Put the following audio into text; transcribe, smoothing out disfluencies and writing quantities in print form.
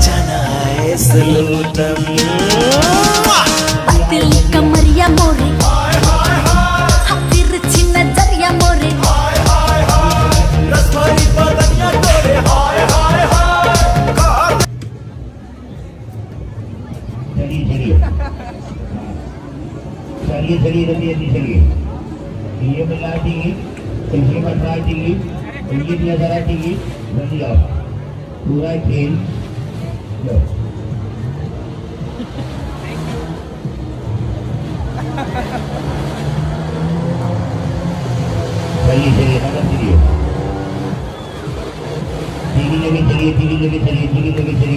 बजाना है सलूटम। पतली कमरिया मोरे, तिरछी नजरिया मोरे, रसभरी बदनिया तोरे, हाय हाय हाय। चलिए चलिए चलिए जल्दी जल्दी चलिए। ये मिला दीजिए, ये बता दीजिए, ये दिया जरा दीजिए, जल्दी आओ। पूरा खेल लो। चलिए चलिए नमस्ते चलिए, धीरे धीरे चलिए, धीरे धीरे चलिए, धीरे धीरे चलिए।